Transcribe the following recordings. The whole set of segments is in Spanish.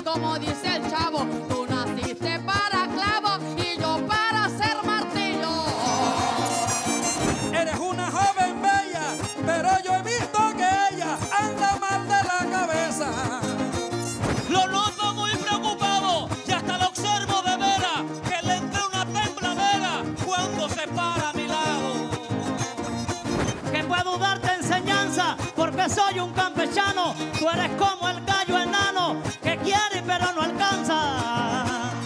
como dice el chavo, tú naciste para clavo y yo para ser martillo. Eres una joven bella, pero yo he visto que ella anda mal de la cabeza. Lo noto muy preocupado y hasta lo observo de veras, que le entra una tembladera cuando se para a mi lado. Que puedo darte enseñanza porque soy un campechano. Tú eres como el gallo enano que quiere pero no alcanza.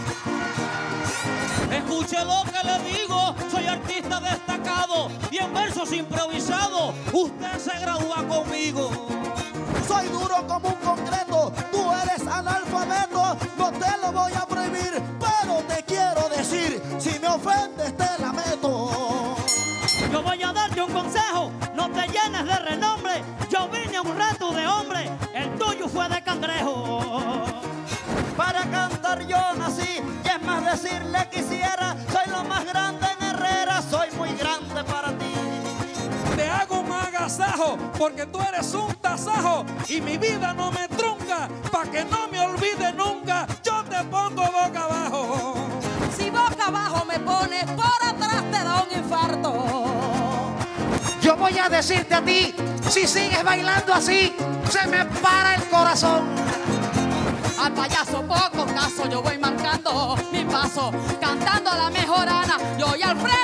Escuche lo que le digo, soy artista destacado y en versos improvisados usted se gradúa conmigo. Soy duro como un concreto, tú eres analfabeto, no te lo voy a prohibir, pero te quiero decir, si me ofendes te la meto. Yo voy a darte un consejo, no te llenes de renombre. Yo vine a un reto de hombre, el tuyo fue de cangrejo. Para cantar yo nací, y es más decirle quisiera, soy lo más grande en Herrera, soy muy grande para ti. Te hago un agasajo porque tú eres un tasajo y mi vida no me trunca, pa' que no me olvide nunca, yo te pongo boca abajo. Si boca abajo me pones, por atrás te da un infarto. Yo voy a decirte a ti, si sigues bailando así, se me para el corazón. Al payaso poco caso, yo voy marcando mi paso, cantando a la mejorana, yo y al frente.